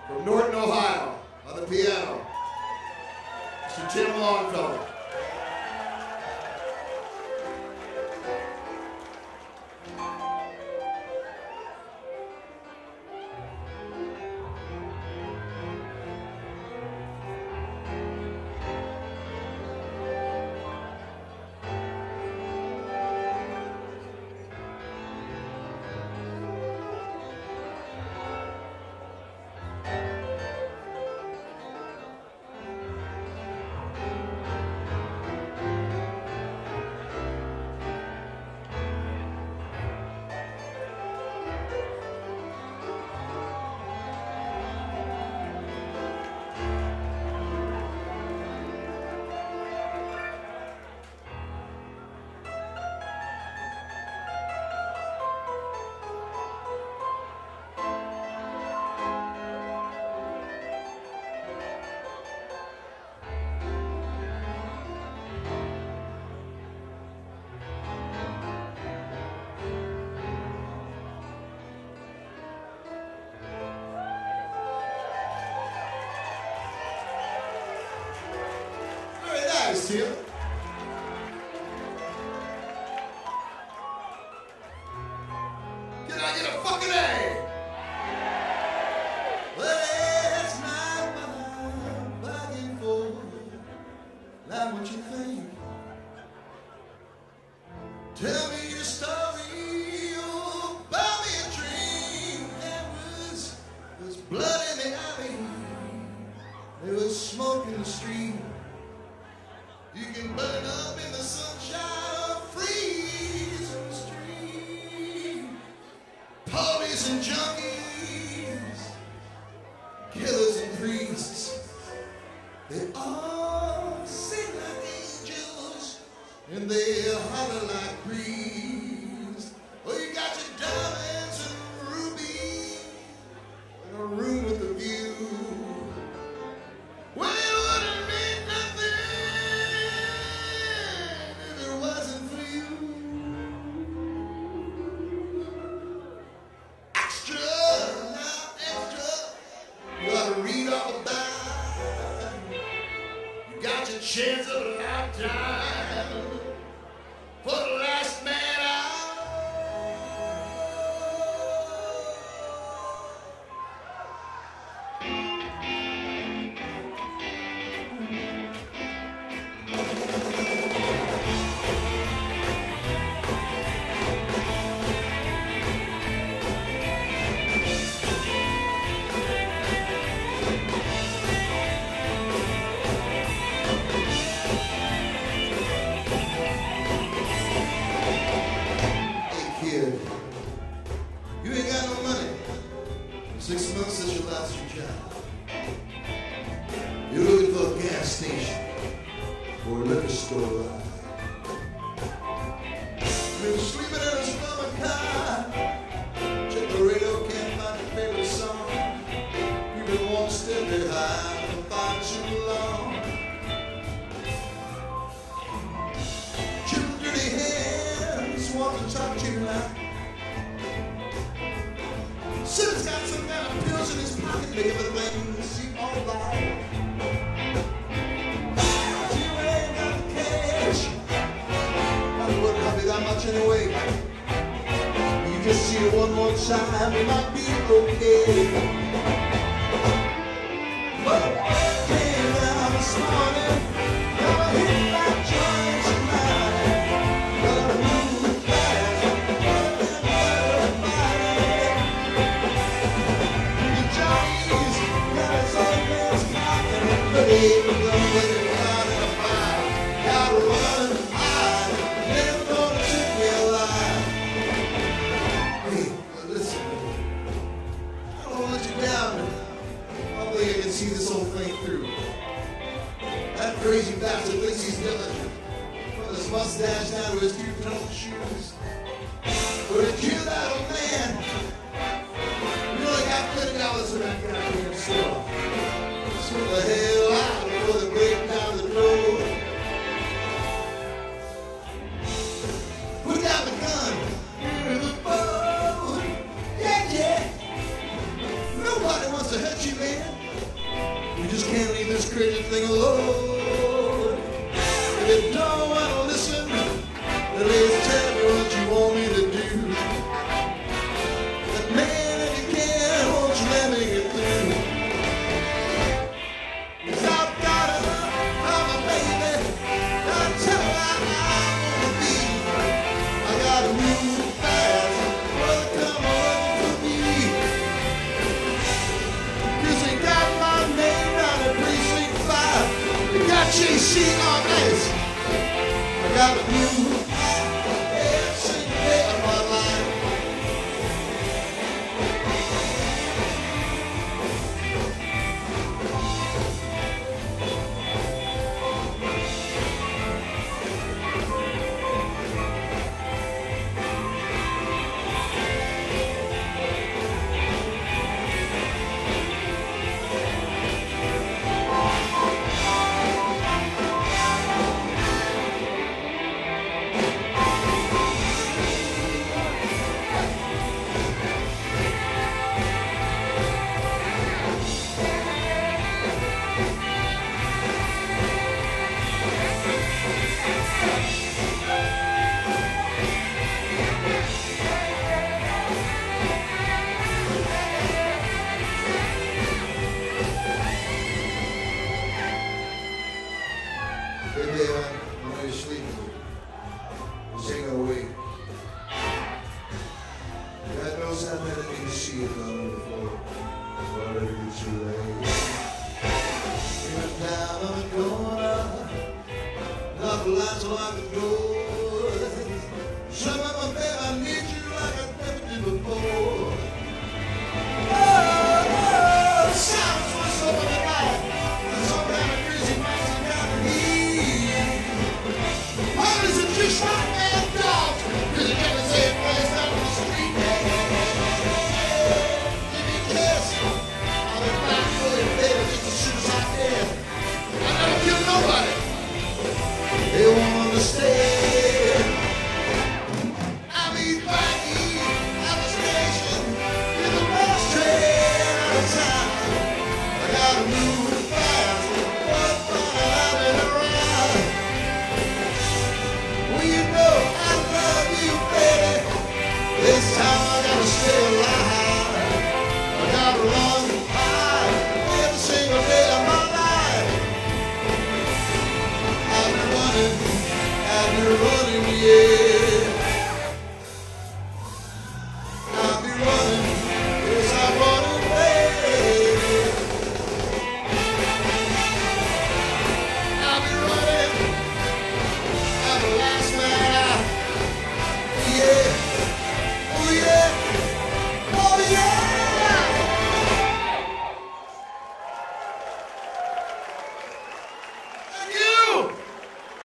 From Norton, Ohio, on the piano, Mr. Tim Longfellow. Tim. Can I get a fucking A? Last night when I'm begging for not what you think. Tell me your story, oh, buy me a drink. There was blood in the alley. There was smoke in the street. You can burn up in the sunshine or freeze in the street. Police and junkies, killers and priests, they all sing like angels and they holler like priests. Oh, you got your diamonds and rubies in a room with a view. Well, it wouldn't mean nothing if it wasn't for you. Extra, now extra, you ought to read all about it. You got your chance of a lifetime for the last man out. You ain't got no money. 6 months since you lost your job. You're looking for a gas station or a liquor store ride. You're sleeping in a slumber car. Check the radio, can't find your favorite song. You've been one step behind for far too long. Children dirty hands want to talk to you now. Sinner's got some kind of pills in his pocket, make everything seem alright. You ain't got the cash, probably wouldn't help you that much anyway. You just see it one more time, it might be okay. But came down this morning, gonna hit that joint tonight. Gonna move fast, see this whole thing through. That crazy bastard thinks he's diligent. From his mustache down to his two-tone shoes. But to kill that old man, you only got $50 in that goddamn store. So the hell out before they break down the road. Put down the gun. Here's the phone. Yeah, yeah. Nobody wants to hurt you, man. just can't leave this crazy thing alone. If you don't want to listen, then let's tell me what you want me to do. But man, if you can, won't you let me get through? 'Cause I've got enough of my baby. That's how I wanna be. I gotta move fast, brother, come on for me. 'Cause they got my name down at Precinct 5. They got JC on this. I gotta move every single day of my life. Hey babe, I'm ready to sleep. Just ain't no way. God knows how bad I need to see it on before it ever gets too late. Even down on the corner, couple lines so I can go.